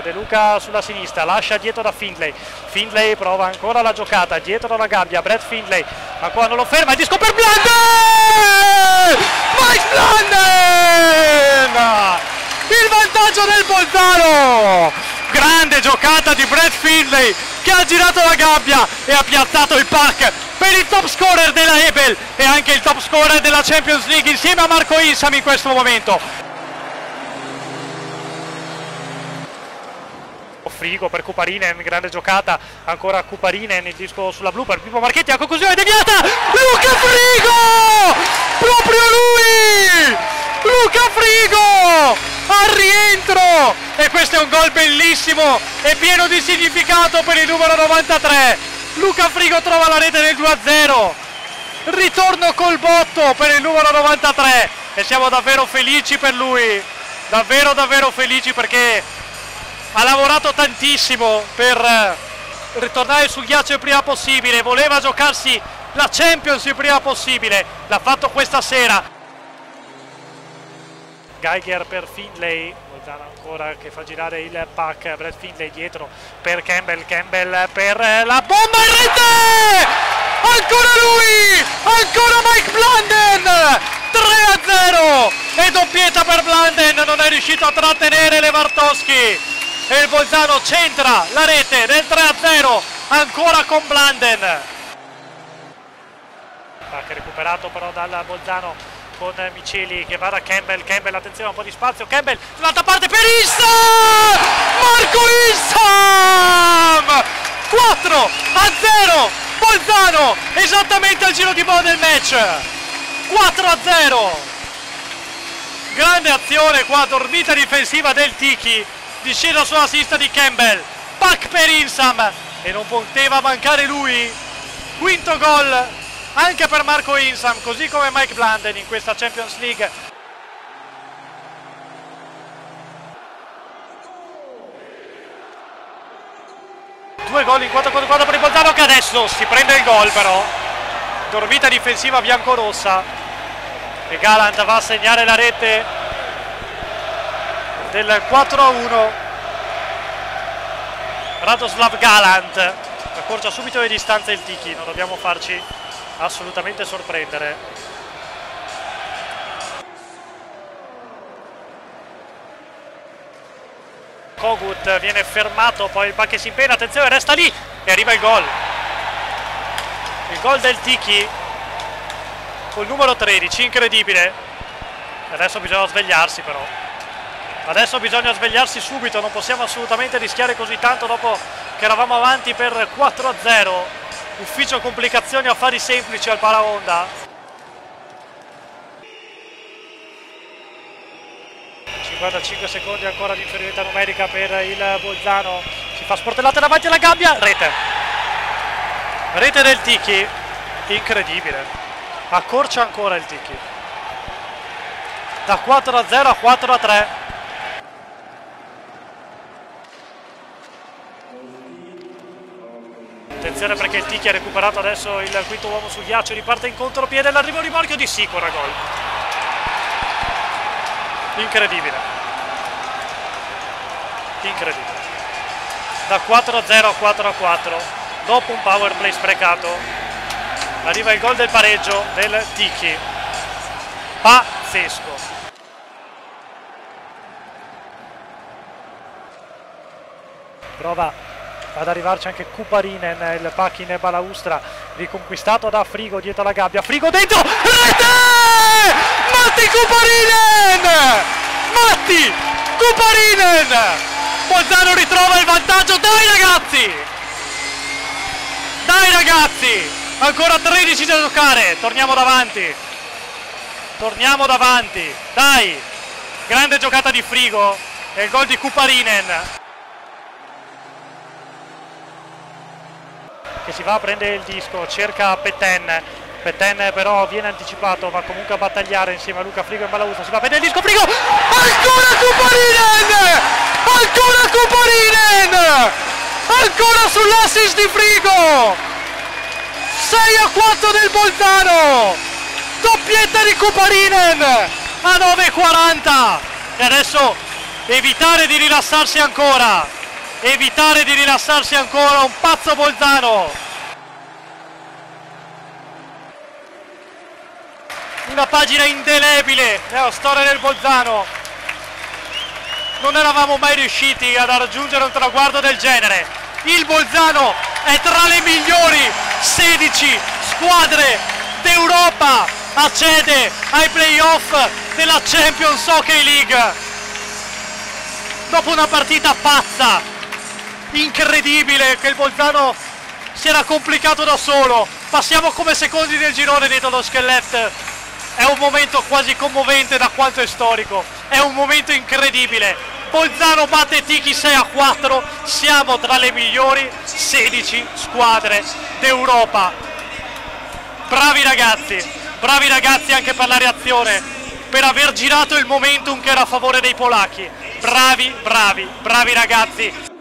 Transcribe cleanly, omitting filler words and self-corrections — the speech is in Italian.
De Luca sulla sinistra, lascia dietro da Findlay. Findlay prova ancora la giocata, dietro dalla gabbia, Brett Findlay, ma qua non lo ferma, il disco per Blunden! Mike Blunden! Il vantaggio del Bolzano! Grande giocata di Brett Findlay che ha girato la gabbia e ha piazzato il puck per il top scorer della Ebel e anche il top scorer della Champions League insieme a Marco Insam in questo momento. Frigo per Kuparinen, grande giocata, ancora Kuparinen, il disco sulla blu per Pippo Marchetti, la conclusione deviata, Luca Frigo! Proprio lui! Luca Frigo! Al rientro! E questo è un gol bellissimo e pieno di significato per il numero 93. Luca Frigo trova la rete nel 2-0. Ritorno col botto per il numero 93 e siamo davvero felici per lui. Davvero felici perché ha lavorato tantissimo per ritornare sul ghiaccio il prima possibile, voleva giocarsi la Champions il prima possibile, l'ha fatto questa sera. Geiger per Findlay, Bolzano ancora che fa girare il puck, Brett Findlay dietro per Campbell, Campbell per la bomba in rete! Ancora lui! Ancora Mike Blunden! 3-0! E doppietta per Blunden, non è riuscito a trattenere Levartowski. E il Bolzano centra la rete del 3-0 ancora con Blunden. Puck recuperato però dal Bolzano con Miceli che va da Campbell. Campbell, attenzione, un po' di spazio. Campbell dall'altra parte per Insam! Marco Insam! 4-0 Bolzano, esattamente al giro di bola del match. 4-0. Grande azione qua, dormita difensiva del Tiki. Discesa sulla sinistra di Campbell, puck per Insam e non poteva mancare lui. Quinto gol anche per Marco Insam, così come Mike Blunden in questa Champions League. Due gol in 4-4 per il Bolzano che adesso si prende il gol però. Dormita difensiva biancorossa e Gallant va a segnare la rete del 4-1. Radoslav Gallant accorcia subito le distanze il Tiki, non dobbiamo farci assolutamente sorprendere. Kogut viene fermato, poi il puck si impena, attenzione, resta lì e arriva il gol. Il gol del Tiki col numero 13, incredibile. Adesso bisogna svegliarsi però. Adesso bisogna svegliarsi subito, non possiamo assolutamente rischiare così tanto dopo che eravamo avanti per 4-0. Ufficio complicazioni, affari semplici al Paraonda. 55 secondi ancora di inferiorità numerica per il Bolzano. Si fa sportellate davanti alla gabbia, rete. Rete del Tiki, incredibile. Accorcia ancora il Tiki. Da 4-0 a 4-3. Attenzione perché il Tiki ha recuperato adesso il quinto uomo sul ghiaccio, riparte in contropiede, l'arrivo rimorchio di Sicora, gol. Incredibile. Incredibile. Da 4-0 a 4-4, dopo un power play sprecato, arriva il gol del pareggio del Tiki. Pazzesco. Prova ad arrivarci anche Kuparinen, il puck in balaustra, riconquistato da Frigo dietro la gabbia, Frigo dentro, rete! Matti Kuparinen! Matti Kuparinen! Bolzano ritrova il vantaggio, dai ragazzi! Dai ragazzi! Ancora 13 da giocare, torniamo davanti! Torniamo davanti, dai! Grande giocata di Frigo e il gol di Kuparinen. Che si va a prendere il disco, cerca Petten però viene anticipato, va comunque a battagliare insieme a Luca Frigo in balaustra, si va a prendere il disco, Frigo, ancora Kuparinen! Ancora Kuparinen! Ancora sull'assist di Frigo! 6-4 del Bolzano! Doppietta di Kuparinen a 9:40 e adesso evitare di rilassarsi ancora, un pazzo Bolzano. Una pagina indelebile nella storia del Bolzano. Non eravamo mai riusciti ad raggiungere un traguardo del genere. Il Bolzano è tra le migliori 16 squadre d'Europa, accede ai playoff della Champions Hockey League. Dopo una partita pazza, incredibile, che il Bolzano si era complicato da solo. Passiamo come secondi del girone dietro lo Skelett. È un momento quasi commovente da quanto è storico. È un momento incredibile. Bolzano batte Tiki 6-4. Siamo tra le migliori 16 squadre d'Europa. Bravi ragazzi anche per la reazione, per aver girato il momentum che era a favore dei polacchi. Bravi ragazzi.